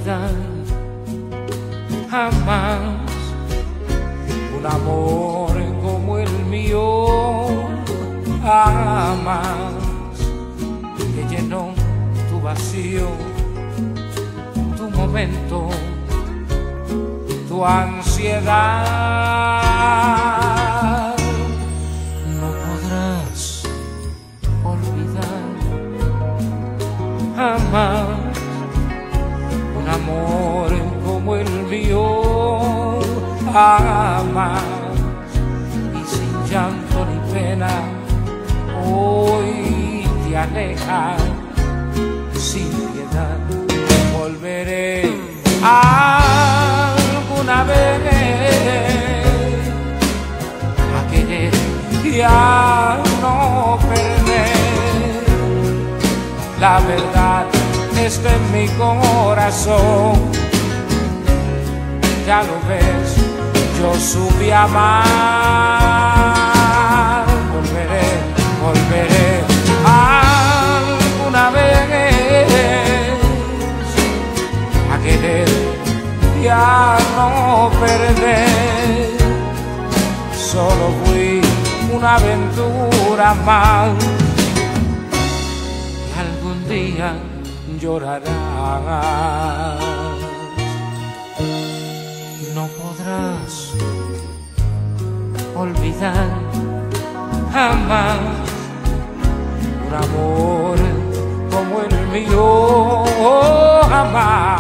olvidar jamás un amor como el mío, jamás, que llenó tu vacío, tu momento, tu ansiedad. No podrás olvidar jamás un amor como el mío, jamás, y sin llanto ni pena hoy te alejas sin piedad. Volveré alguna vez a querer y a no perder. La verdad está en mi corazón, ya lo ves, yo supe amar. Volveré, volveré alguna vez a querer y a no perder. Solo fui una aventura más que algún día llorarás. No podrás olvidar jamás un amor como el mío, jamás,